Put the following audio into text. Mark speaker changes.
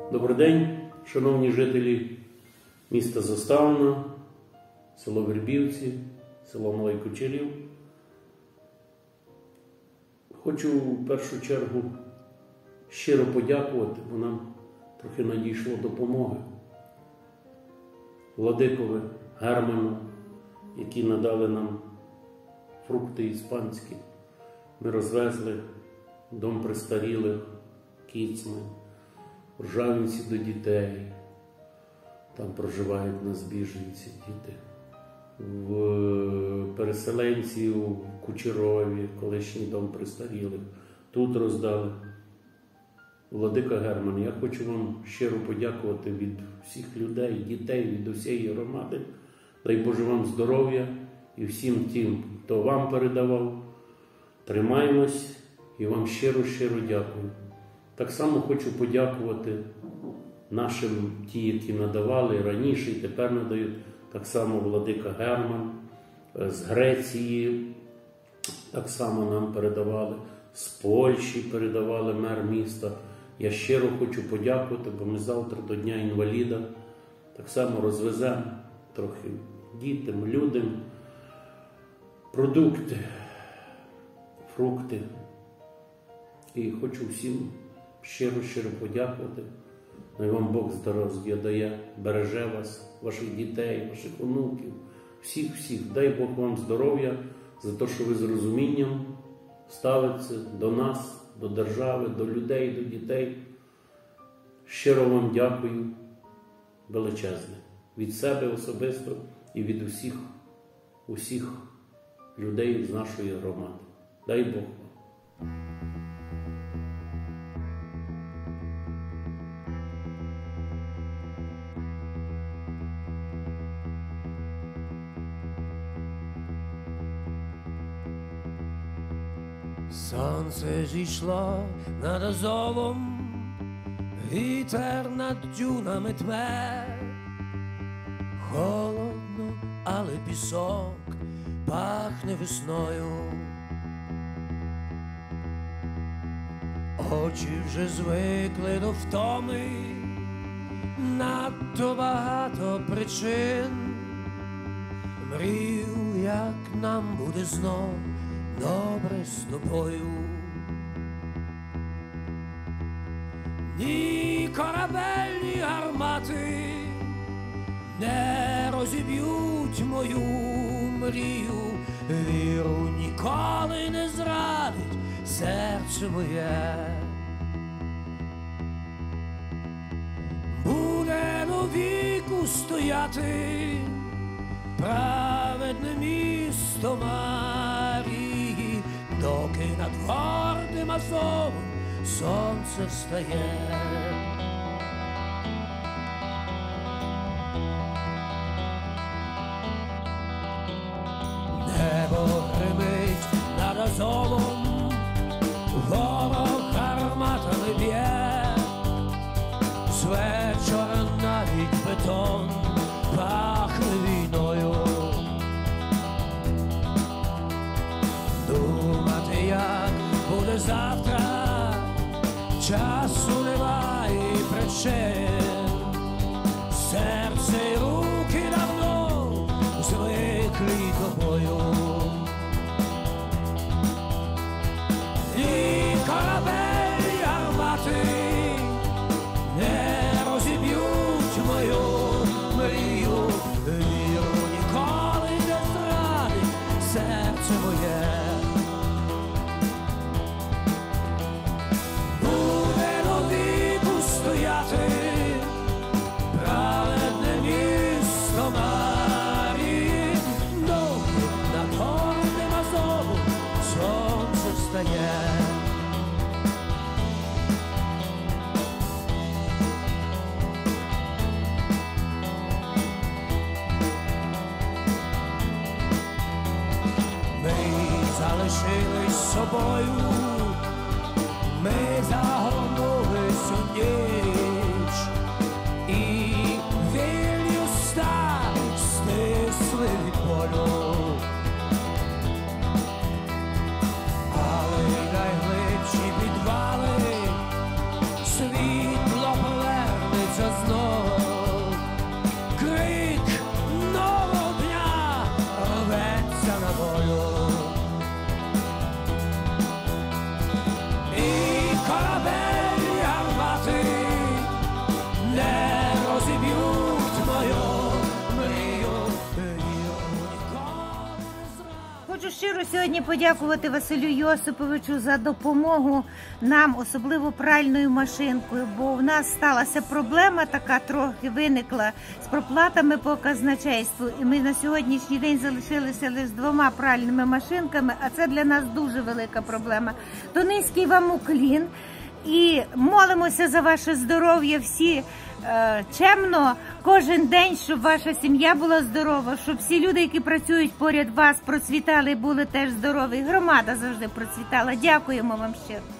Speaker 1: Добрий день, шановні жителі міста Заставна, село Вербівці, село Малий Кучерів. Хочу в першу чергу щиро подякувати, бо нам трохи надійшло допомоги владикові Герману, які надали нам фрукти іспанські. Ми розвезли в дом престарілих Кіцми, в Ржавінці до дітей. Там проживають у нас біженці, діти. В переселенців в Кучерові, колишній дом престарілих. Тут роздали. Владика Герман, я хочу вам щиро подякувати від всіх людей, дітей, від усієї громади. Дай Боже вам здоров'я і всім тим, хто вам передавав. Тримаємось і вам щиро-щиро дякую. Так само хочу подякувати нашим, ті, які надавали раніше і тепер надають. Так само владика Герман з Греції, так само нам передавали, з Польщі передавали мер міста. Я щиро хочу подякувати, бо ми завтра до Дня інваліда так само розвеземо трохи дітям, людям продукти, фрукти. І хочу всім щиро-щиро подякувати. Най вам Бог здоров'я дає, береже вас, ваших дітей, ваших онуків, всіх. Дай Бог вам здоров'я за те, що ви з розумінням ставитеся до нас, до держави, до людей, до дітей. Щиро вам дякую, величезне. Від себе особисто і від усіх людей з нашої громади. Дай Бог вам.
Speaker 2: Сонце зійшло над Азовом, вітер над дюнами тме. Холодно, але пісок пахне весною. Очі вже звикли до втоми, надто багато причин. Мрію, як нам буде знов добре з тобою. Ні корабельні гармати не розіб'ють мою мрію. Віру ніколи не зрадить серце моє. Буде довіку стояти праведне місто Марії, доки над гордим Азовом сонце встає. Небо гримить над Азовом, ворог гарматами б'є. З вечора навіть бетон пахне війною. Думати, як буде завтра, часу немає і причин. Серце й руки давно звикли тобою. І корабель гармати не розіб'ють мою мрію. Віру ніколи не зрадить серце моє. Буде довіку стояти праведне місто Марії, доки над гордим Азовом сонце встає. Залишились собою, ми загорнулись у ніч, і вільні уста стисли від болю. Але найглибші підвали світло поверне
Speaker 3: хочу щиро сьогодні подякувати Василю Йосиповичу за допомогу нам, особливо пральною машинкою, бо в нас сталася проблема така трохи виникла з проплатами по казначейству, і ми на сьогоднішній день залишилися лише з 2 пральними машинками, а це для нас дуже велика проблема. То низький вам уклін і молимося за ваше здоров'я всі чемно кожен день, щоб ваша сім'я була здорова, щоб всі люди, які працюють поряд вас, процвітали і були теж здорові. Громада завжди процвітала. Дякуємо вам щиро.